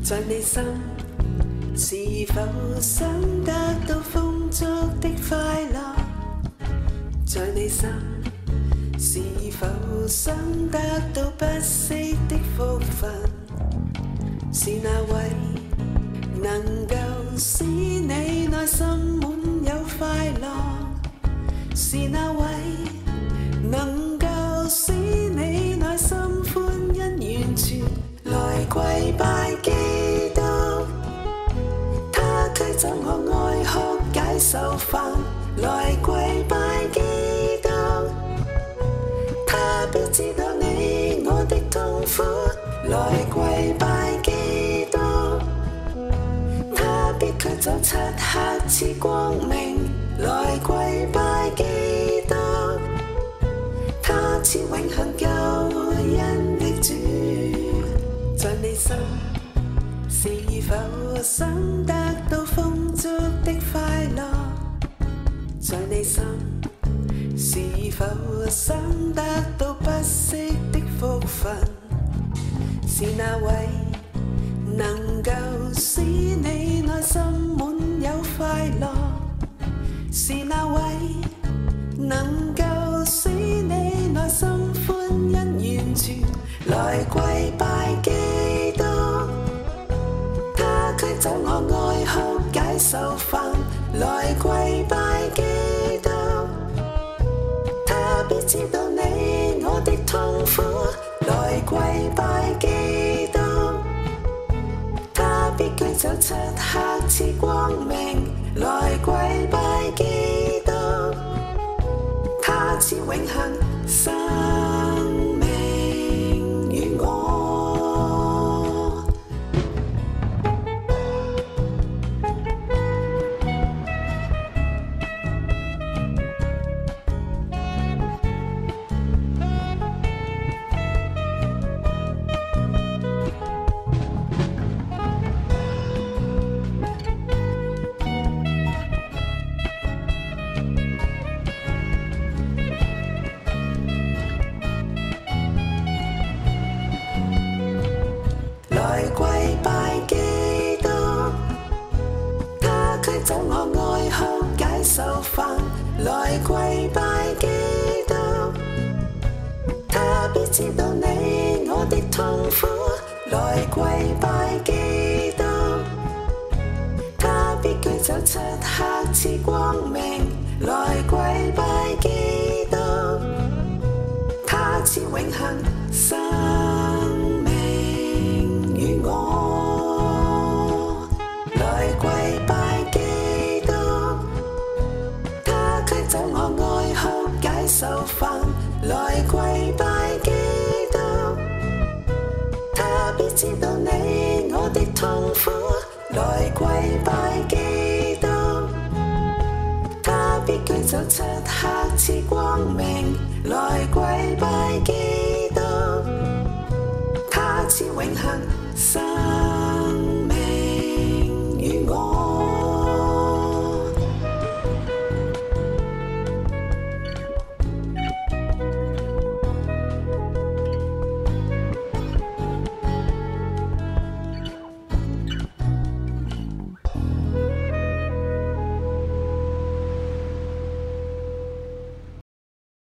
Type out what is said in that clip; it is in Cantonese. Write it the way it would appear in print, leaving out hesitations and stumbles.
在你心是否想得到豐足的快樂？在你心是否想得到不息的福分？是那位能夠使你內心滿有快樂，是那位能夠使你內心歡欣完全。來跪拜基督，祂驅走我哀哭解愁煩。來跪拜基督，祂必知道你我的痛苦。來跪拜基督，祂必驅走漆黑賜光明。來跪拜基督，祂賜永恆救恩的主。在你心是否想得到豐足的快樂？在你心是否想得到不息的福分？是那位能夠使你內心滿有快樂，是那位能夠使你內心歡欣完全。來跪拜基督，祂驅走我哀哭解愁煩。來跪拜基督，祂必知道你我的痛苦。來跪拜基督，祂必驅走漆黑賜光明。來跪拜基督，祂賜永恆生命予我。來跪拜基督，祂驅走我哀哭解愁煩。來跪拜基督，祂必知道你我的痛苦。來跪拜基督，祂必驅走漆黑賜光明。來跪拜基督，祂賜永恆生予我。來跪拜基督，祂驅走我哀哭解愁煩。來跪拜基督，祂必知道你我的痛苦。來跪拜基督，祂必驅走漆黑賜光明。來跪拜基督。